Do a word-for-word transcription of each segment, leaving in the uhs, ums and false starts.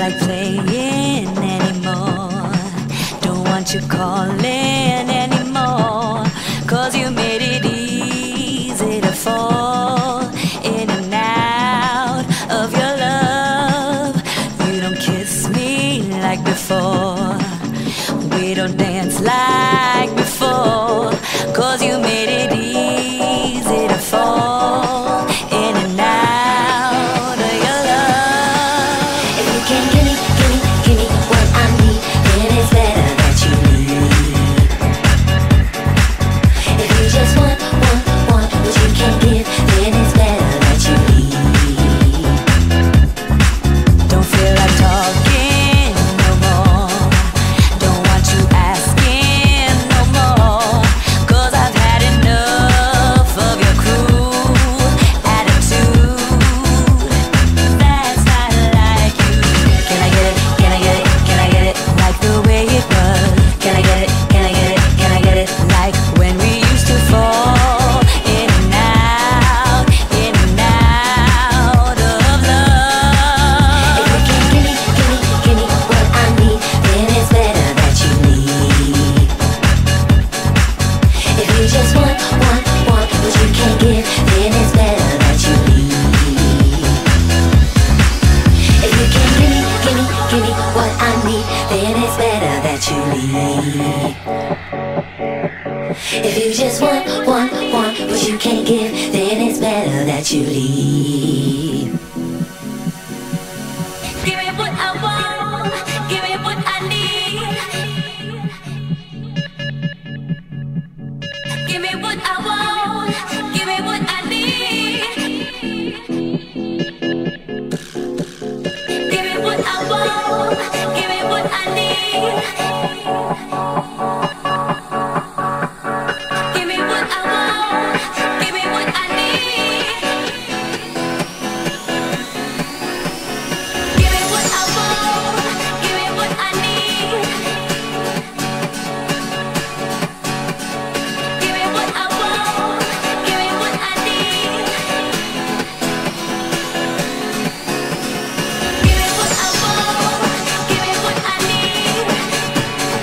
like playing anymore. Don't want you calling anymore. Cause you made it easy to fall in and out of your love. You don't kiss me like before. We don't dance like before. Cause you made it easy to fall in and out of your love. If you can't give me, give me, give me what I need, then it's better that you leave. If you just want, want, want what you can't give, then it's better that you leave. Don't feel like talking no more. Don't want you asking no more. Cause I've had enough of your cruel attitude. That's not like you. Can I get it? Can I get it? Can I get it? Like the way it was. Can I get it? Can I get it? Can I get it? Like when we used to fall in and out, in and out of love. If you can't give me, give me, give me what I need, then it's better that you leave. If you just want, want, want what you can't give, then it's better that you leave. If you can't give me, give me, give me what I need, then it's better that you leave. If you just want, want, want what you can't give, then it's better that you leave. Give me what I want, give me what I need. Give me what I want, give me what I need. Give me what I want, give me what I need. Give me what I want, give me what I need. Give me what I want, give me what I need. Give me what I want, give me what I need. Give me what I want, give me what I need.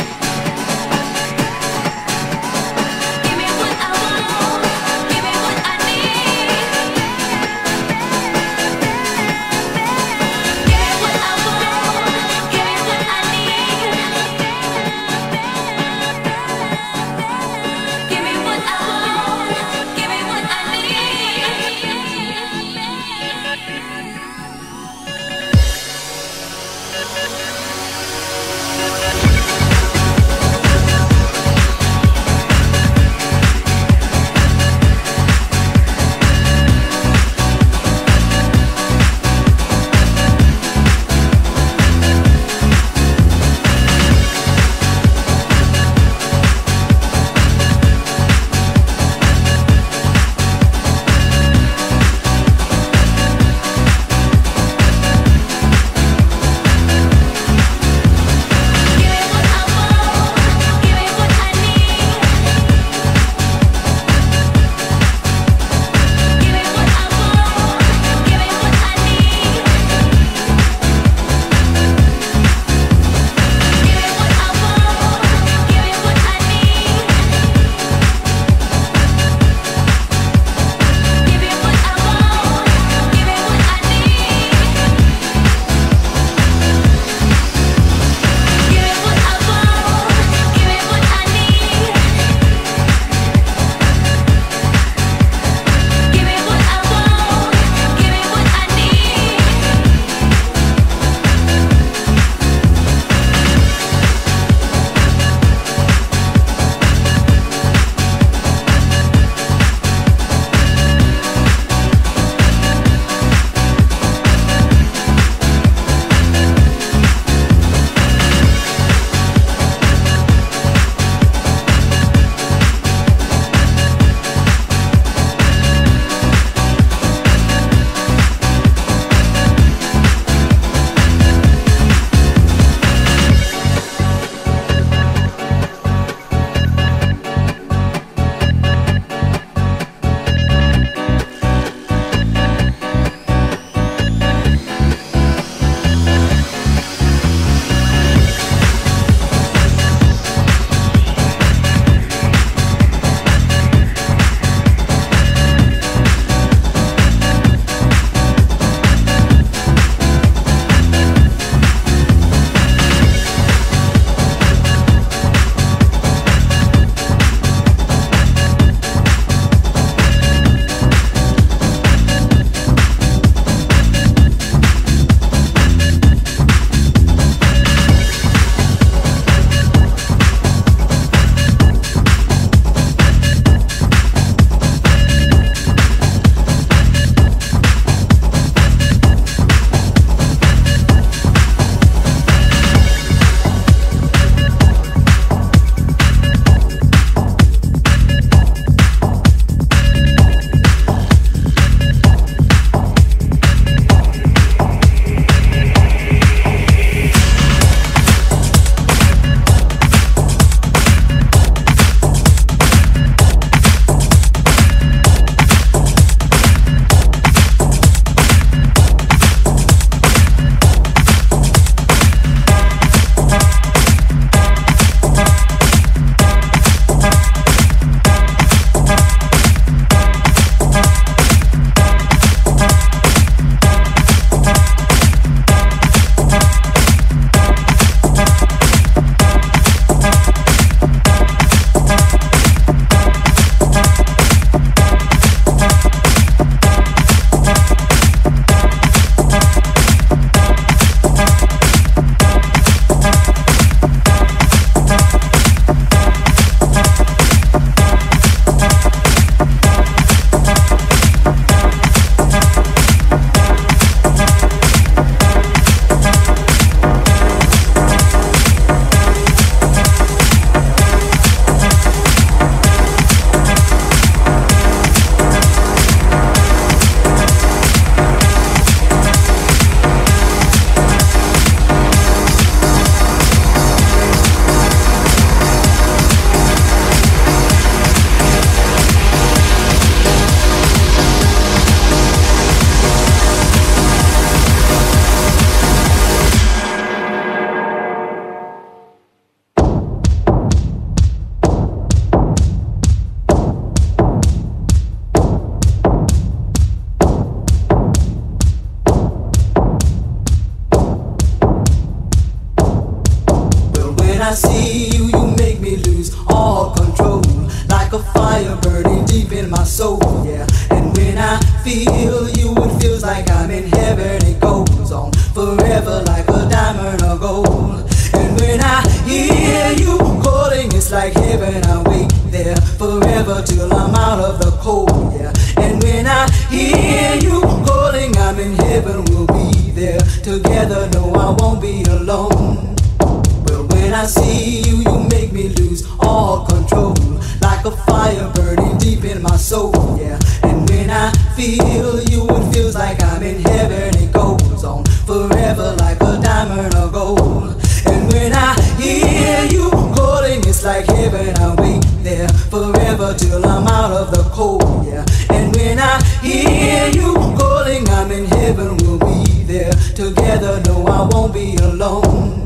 see you, you make me lose all control, like a fire burning deep in my soul, yeah. And when I feel you, it feels like I'm in heaven. It goes on forever like a diamond or gold. And when I hear you calling, it's like heaven. I wait there forever till I'm out of the cold, yeah. And when I hear you calling, I'm in heaven. We'll be there together. No, I won't be alone. When I see you, you make me lose all control, like a fire burning deep in my soul, yeah. And when I feel you, it feels like I'm in heaven. It goes on forever like a diamond or gold. And when I hear you calling, it's like heaven. I wait there forever till I'm out of the cold, yeah. And when I hear you calling, I'm in heaven. We'll be there together. No, I won't be alone.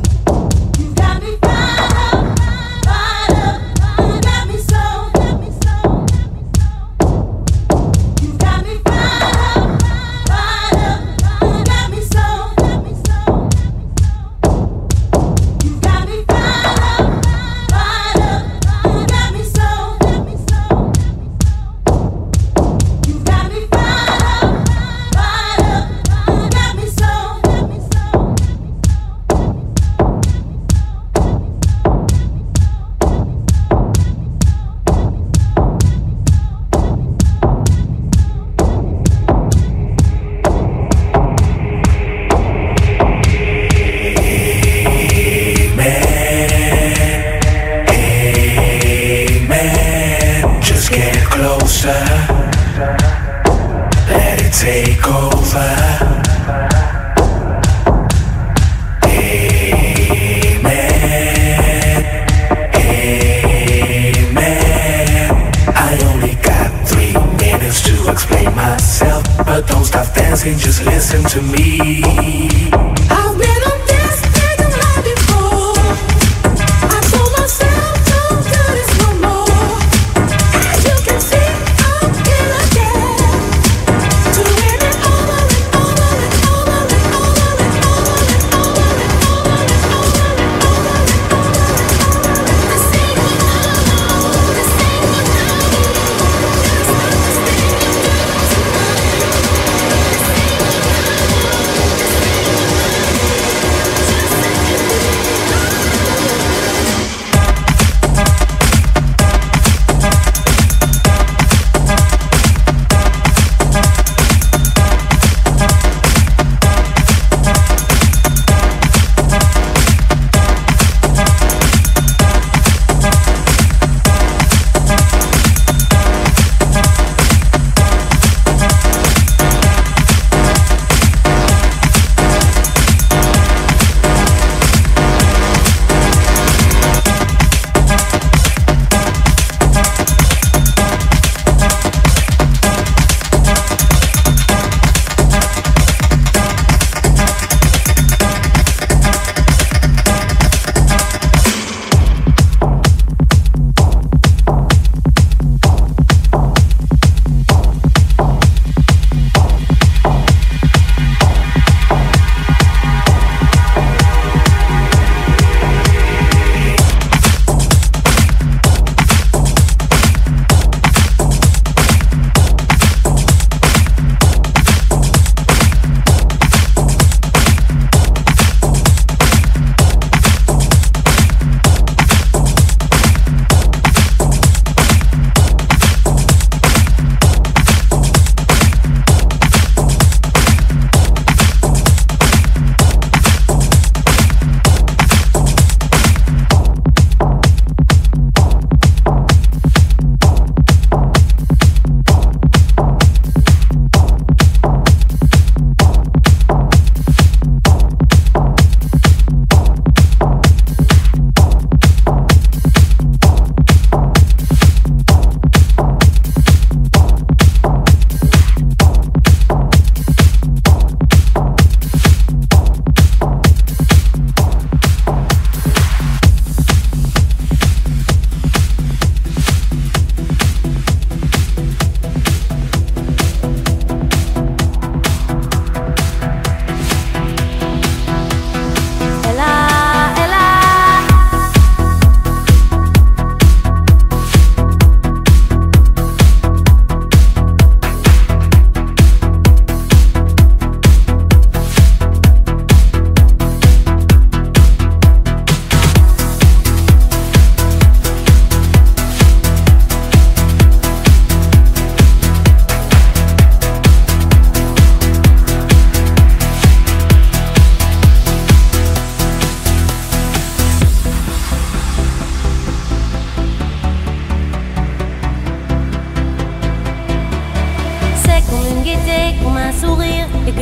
Let it take over. Amen, amen. I only got three minutes to explain myself, but don't stop dancing, just listen to me. I've been on this thing right before. I told myself don't do this no more. As you can see, I'm here again, doing it over and over and over and over and over and over and over and over and over and over. This ain't what I know, this ain't what I do. It's not this thing you do tonight. This ain't what I know.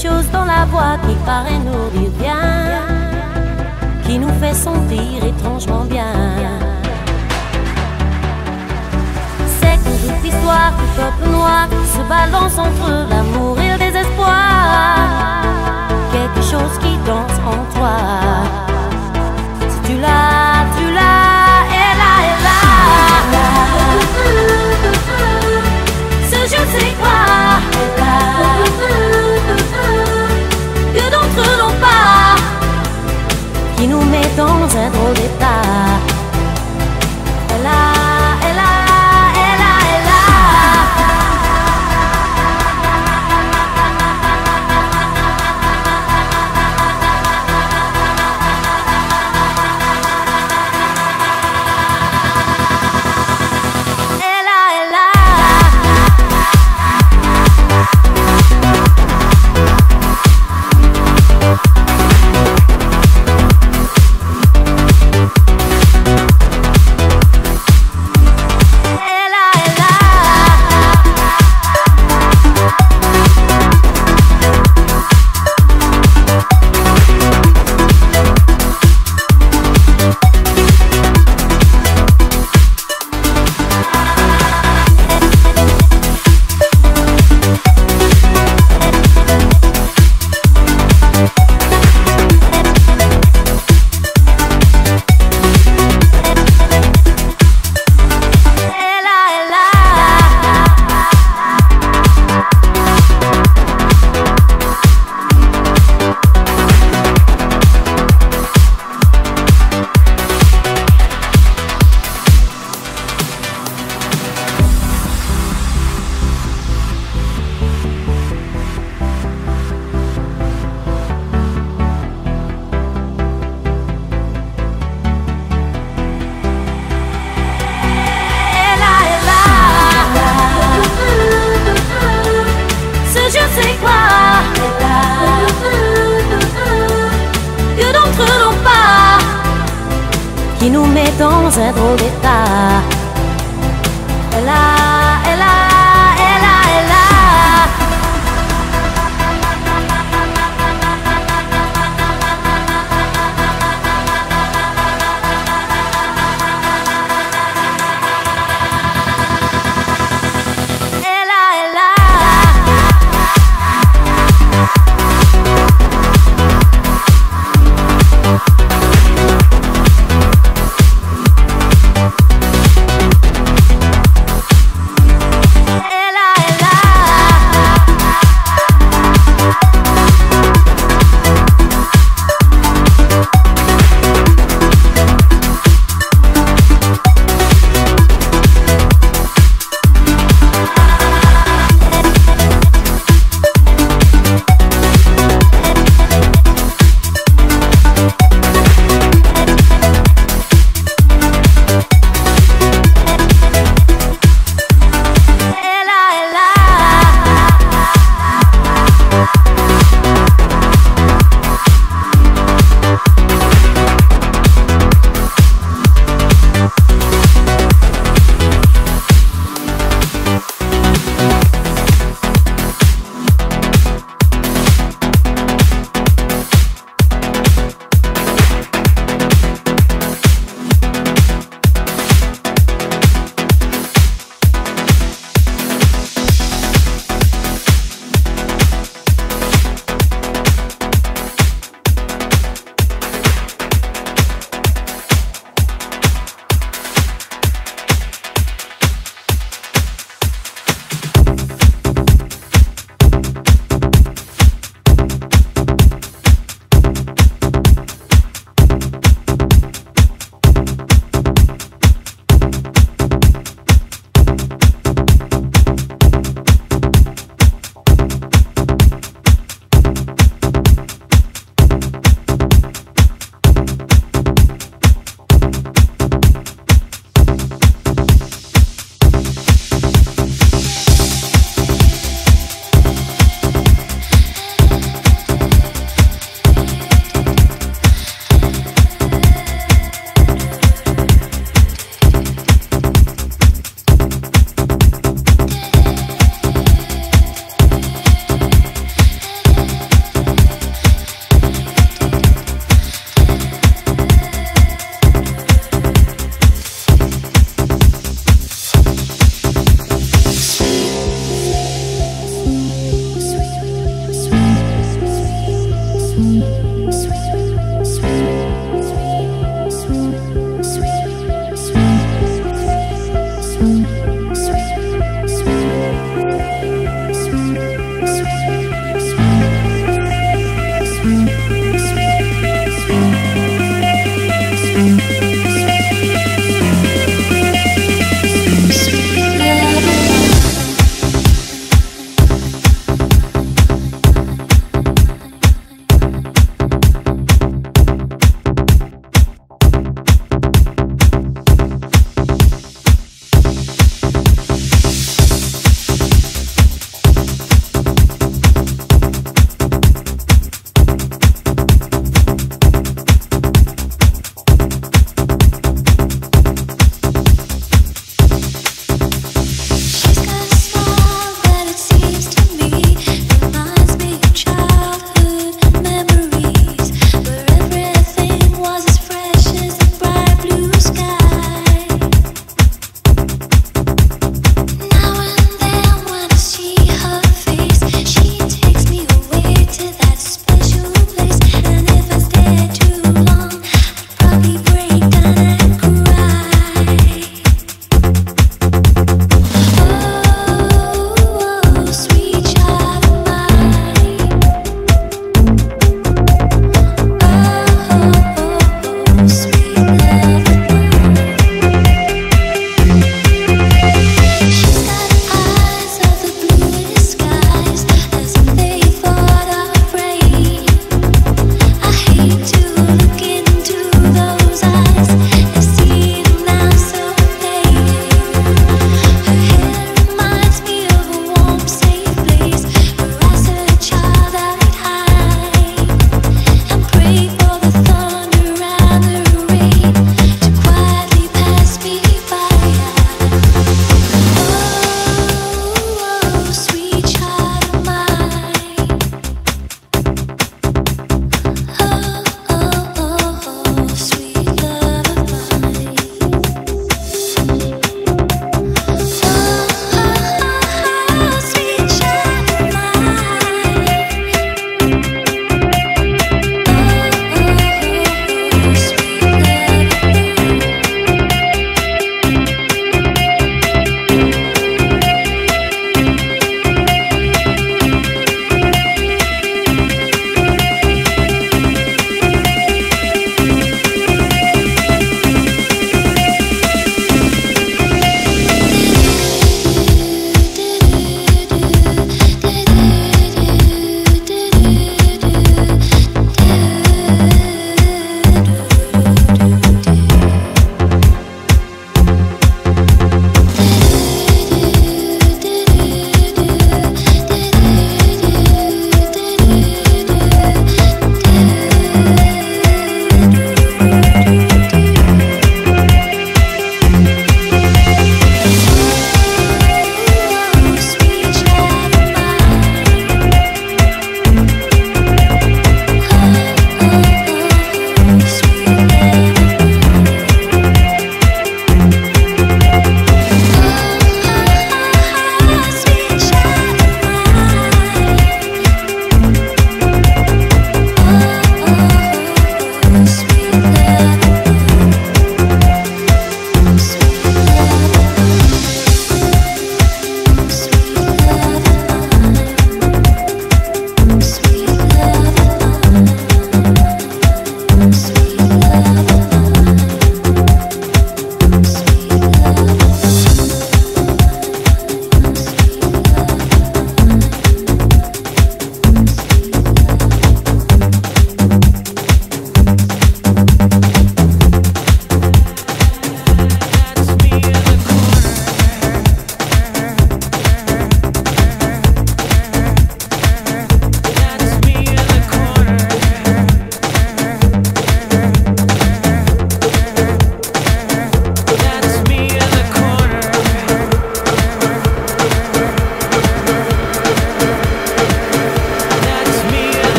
chose dans la voix qui paraît nous dire bien, qui nous fait sentir étrangement bien. C'est une toute histoire du peuple noir qui se balance entre l'amour et le désespoir. Quelque chose qui danse en toi. Si tu l'as, tu l'as, elle a, elle a. Ce je sais quoi, elle a. Que d'entre eux n'ont pas, qui nous met dans un drôle d'état. Elle a, elle a, elle a, elle a. Elle a, elle a. Qui nous met dans un drôle d'état. Elle a, elle a, elle a, elle a. Elle a, elle a.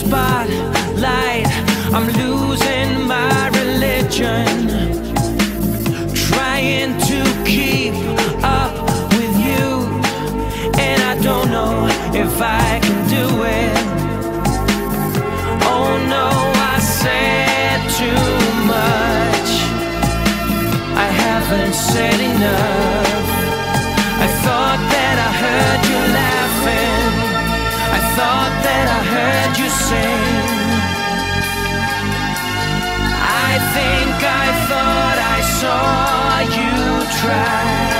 spotlight. I'm losing my religion, trying to keep up with you, and I don't know if I can do it. Oh no, I said too much. I haven't said enough. I thought that I heard you laughing. I thought that I heard you sing. I think I thought I saw you try.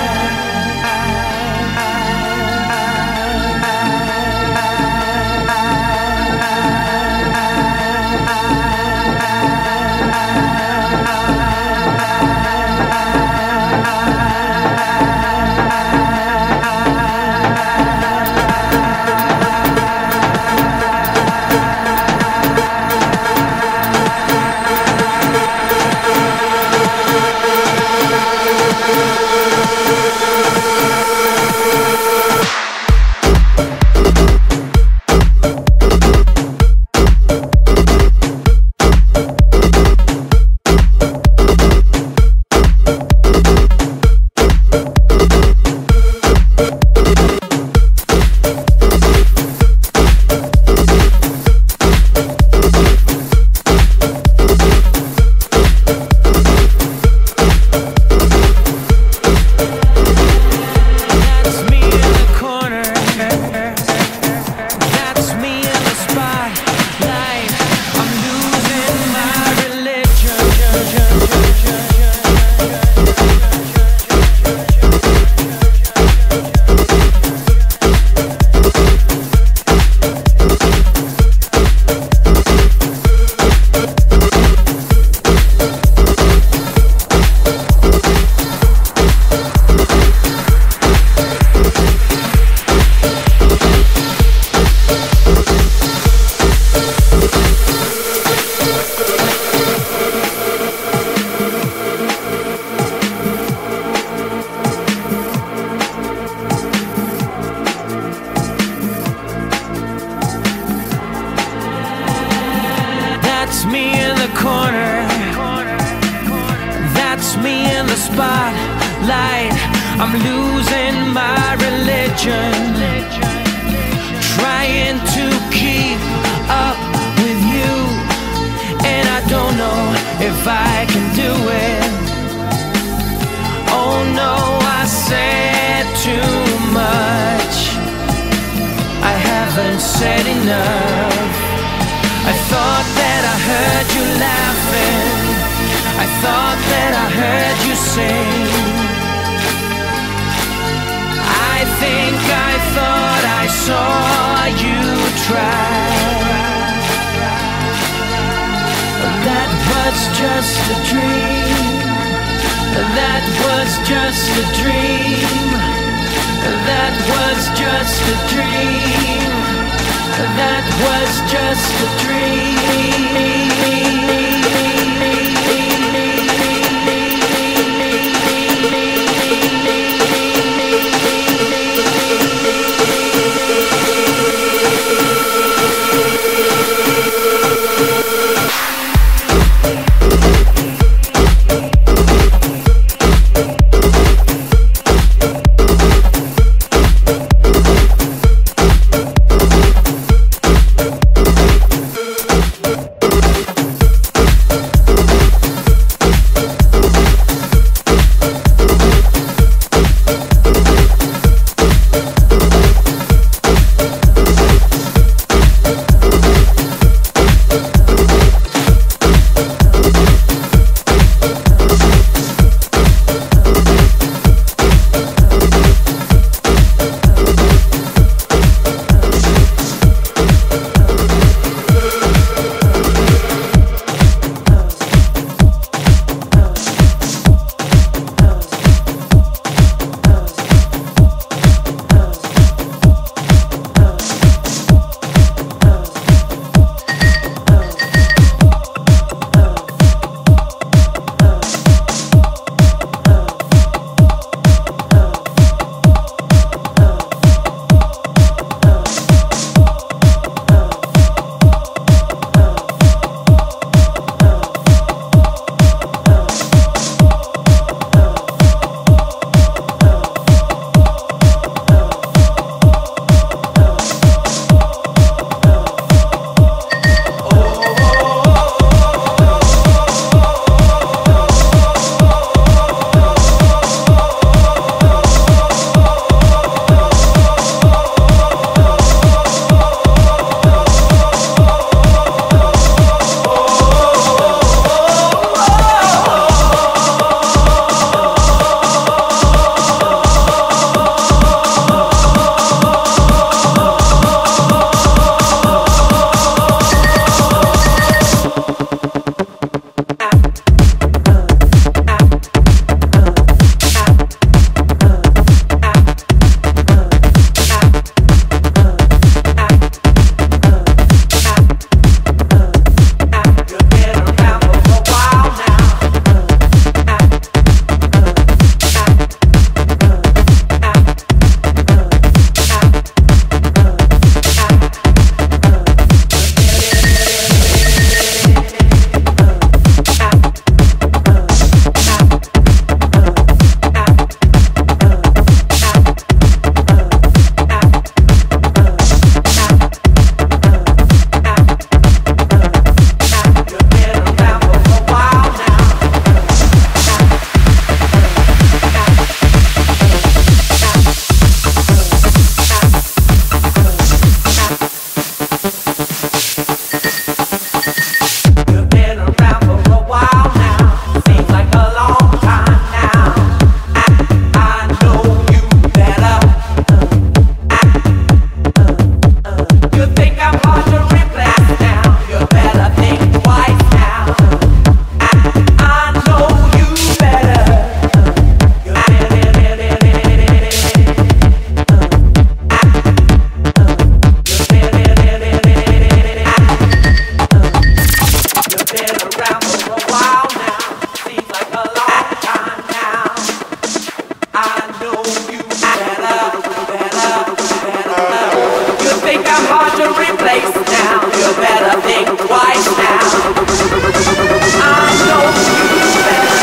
Spotlight, I'm losing my religion, trying to keep up with you, and I don't know if I can do it. Oh no, I said too much. I haven't said enough. I thought that I heard you laughing. I thought that I heard you sing. I think I thought I saw you try. That was just a dream. That was just a dream. That was just a dream. That was just a dream. know you better, better, better. You think I'm hard to replace now? You better think twice now. I know you better,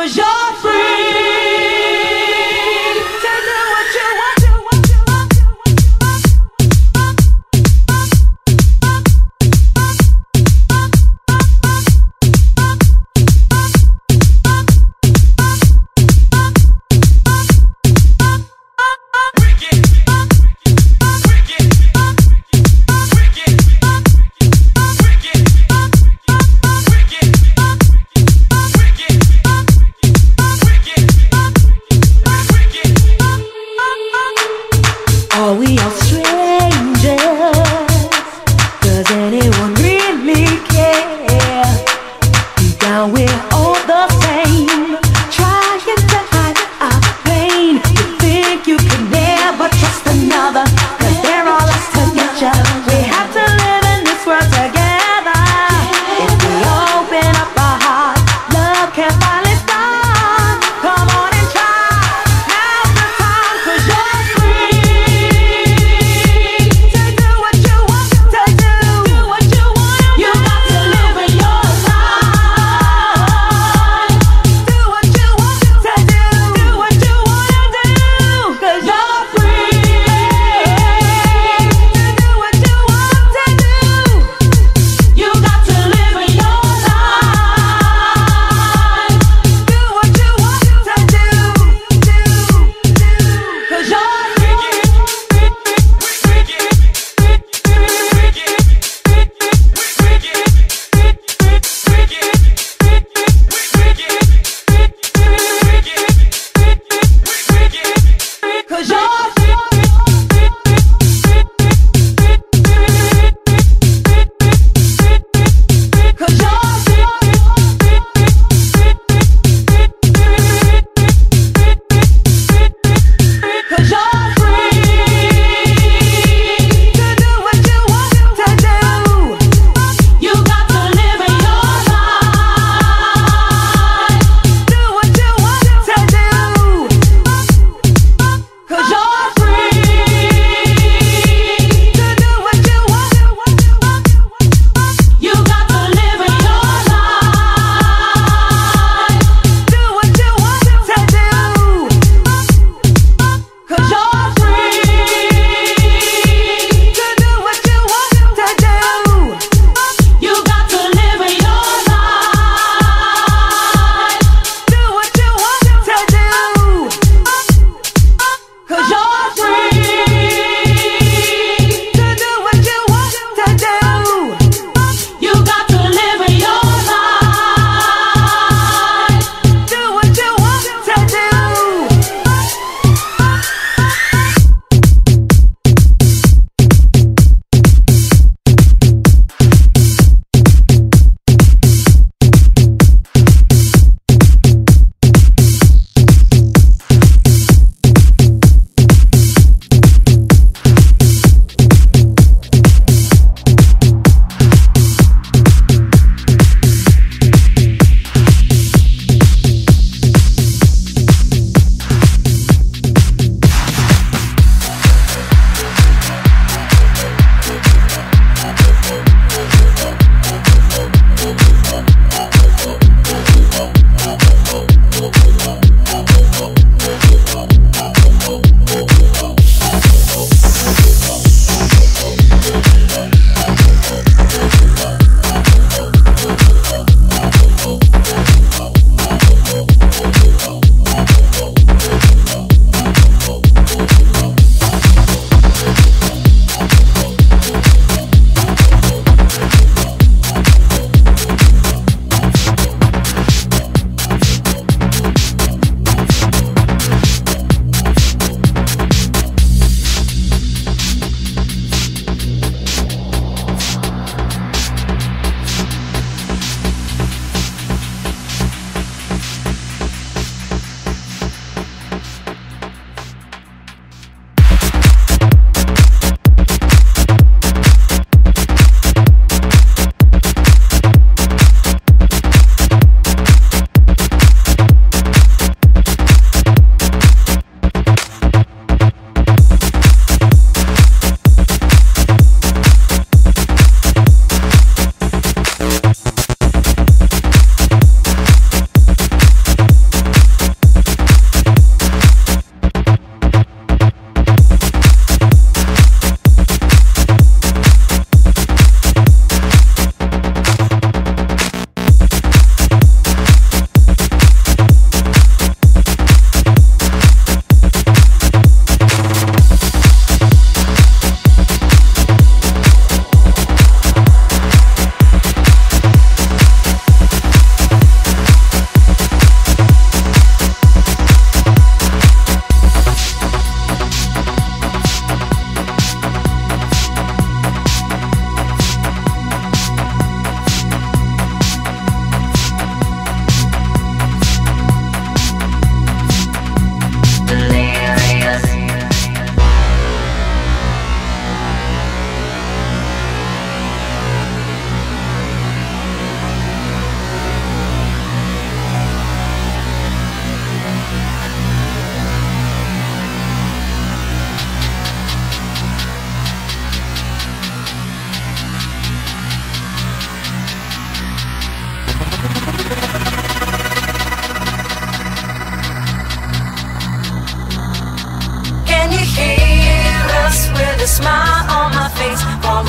'cause you're free to do what you want. Wicked.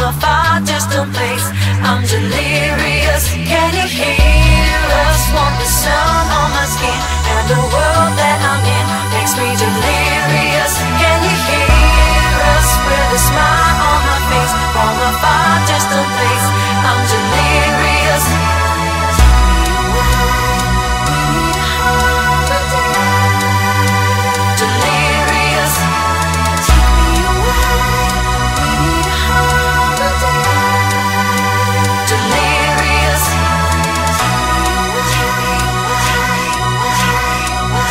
a far distant place. I'm delirious. Can you hear us? Want the sun on my skin, and the world that I'm in makes me delirious. Can you hear us? With a smile on my face, from a far distant place. I'm delirious. Delirious. Delirious.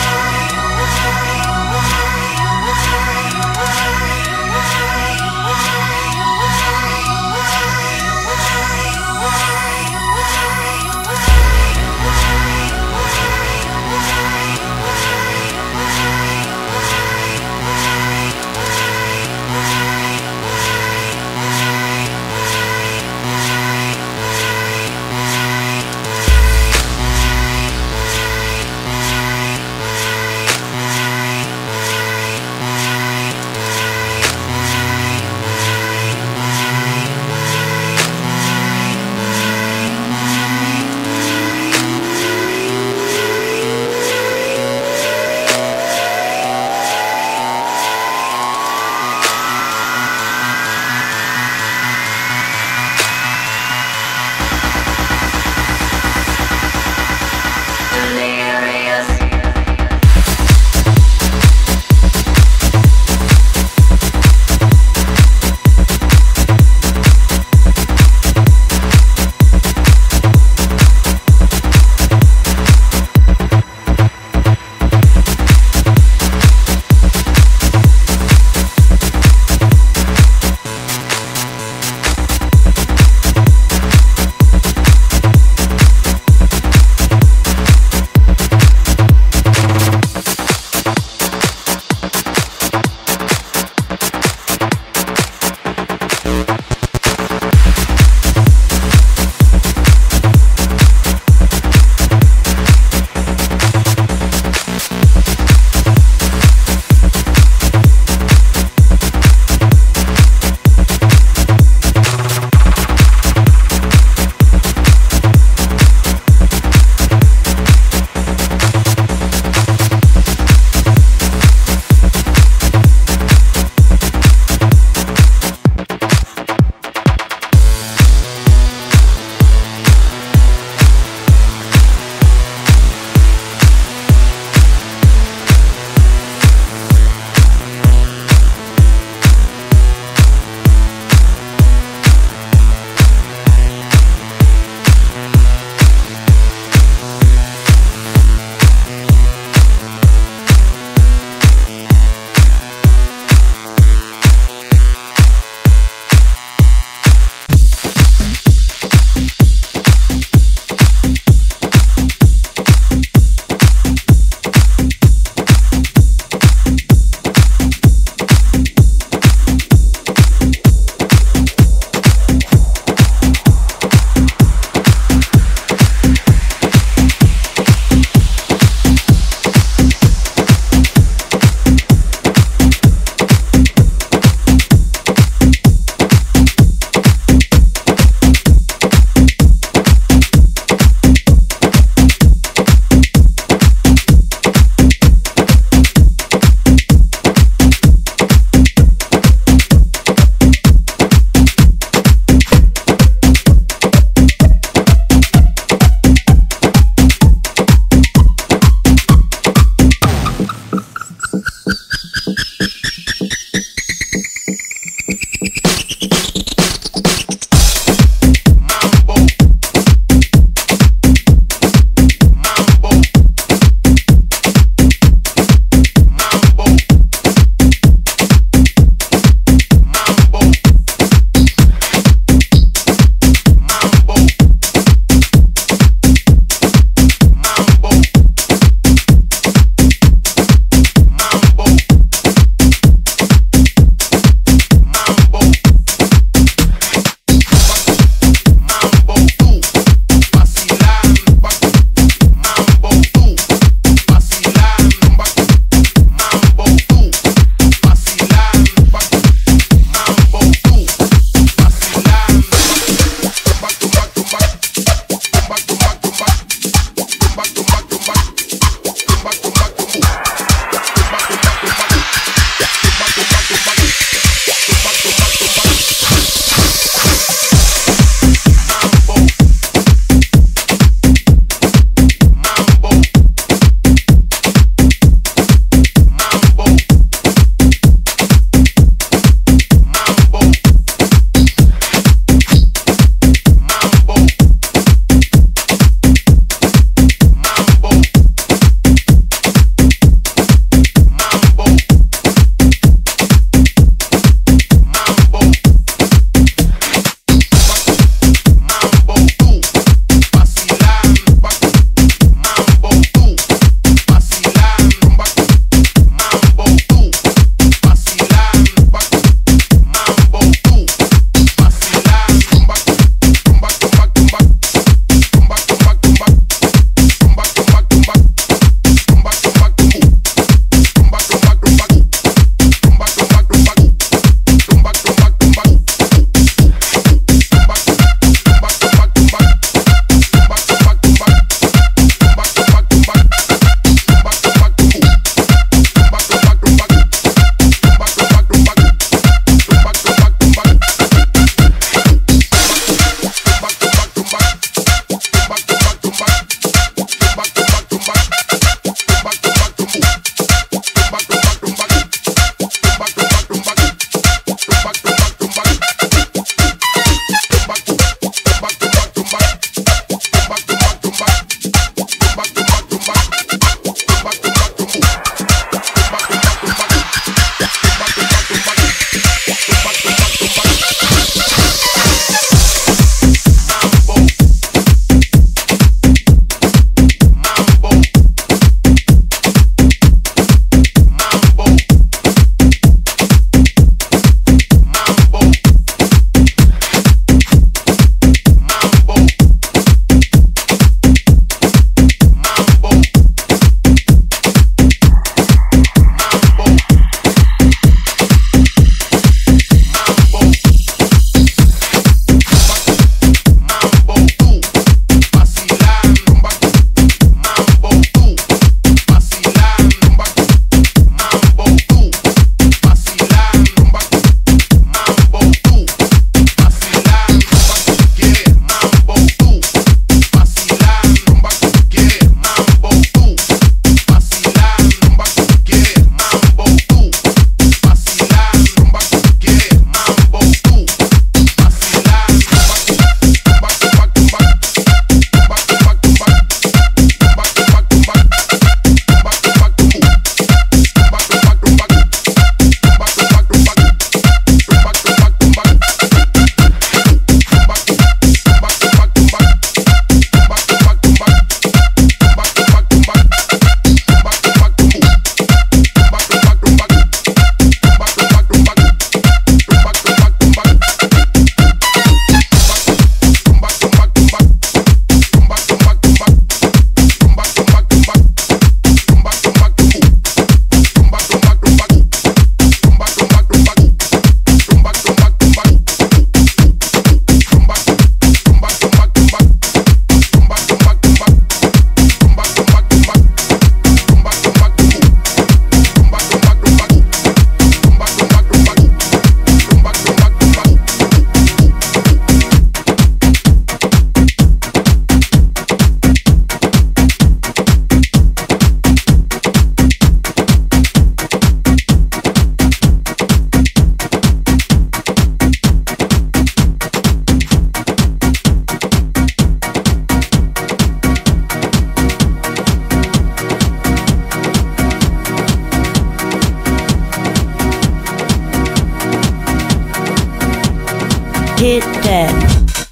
Hit that.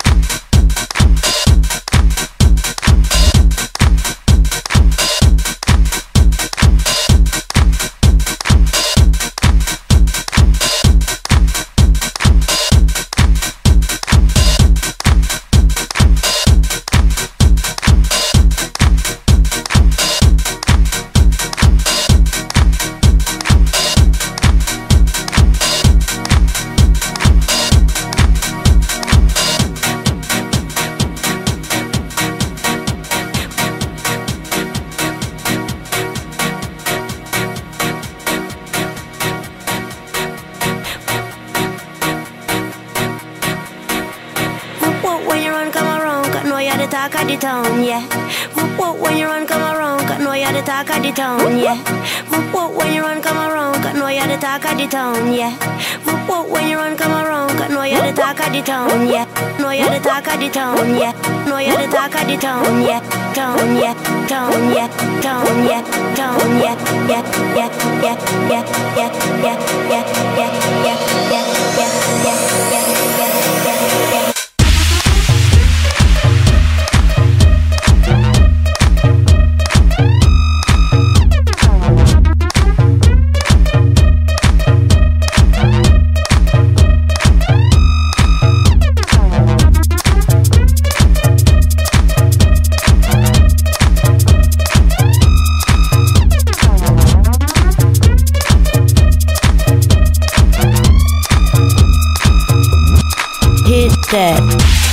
talk of the town, yeah. Whoop whoop when you run come around, cause know you're the talk of the town, yeah. Whoop whoop when you run come around, cause know you're the talk of the town, yeah. Whoop whoop when you run come around, cause know you're the talk of the town, yeah. Know you're the talk of the town, yeah. Know you're the talk of the town, yeah. Town, yeah, town, yeah, town, yeah, town, yeah, yeah, yeah, yeah, yeah, yeah, yeah, yeah, yeah, yeah, yeah, yeah, yeah, yeah, yeah. That.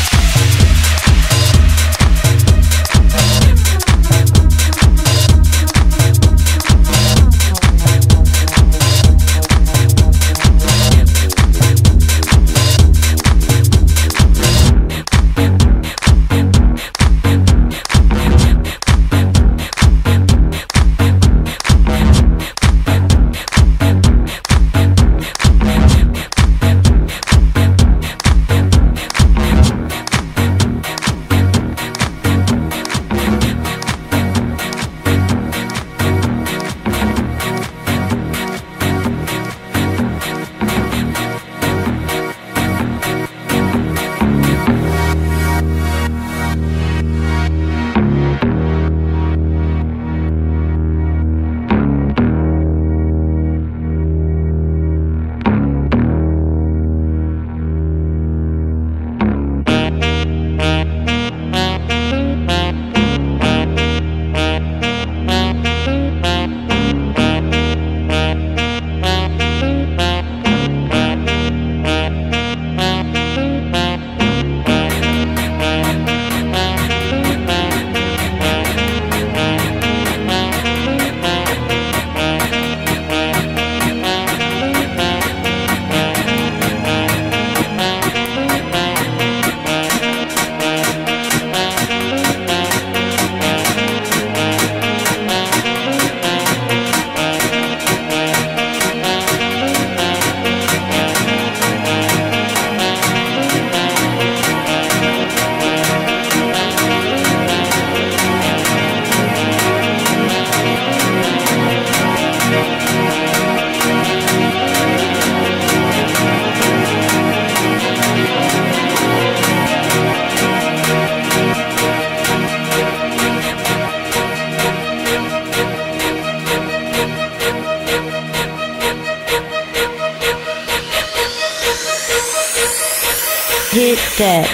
Hit that.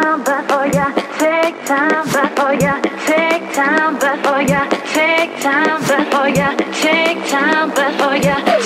time, but oh yeah, take time, but oh yeah, take time, but oh yeah, take time, but oh yeah, take time, but oh yeah.